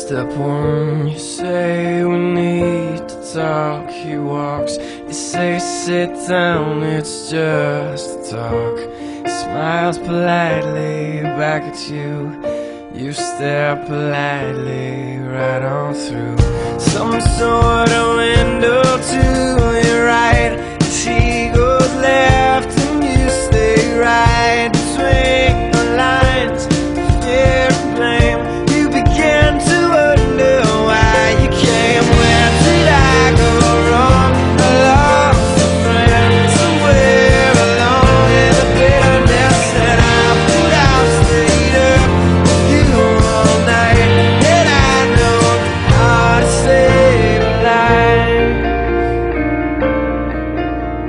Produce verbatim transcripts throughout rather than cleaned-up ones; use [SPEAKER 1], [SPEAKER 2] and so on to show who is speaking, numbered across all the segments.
[SPEAKER 1] Step one, you say we need to talk. He walks, you say sit down, it's just a talk. He smiles politely back at you. You stare politely right on through some sort of window to your right. As he goes left and you stay right between the lines of fear and blame. You begin to wonder why you came. Where did I go wrong? I lost a friend somewhere along in the bitterness that I put out. Stayed up with you all night, and I know how to save a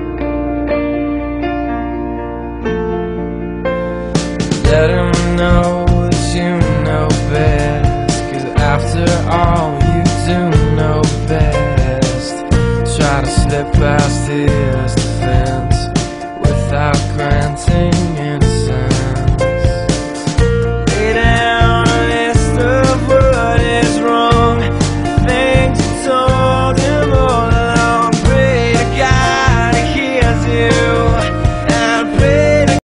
[SPEAKER 1] life. Let him know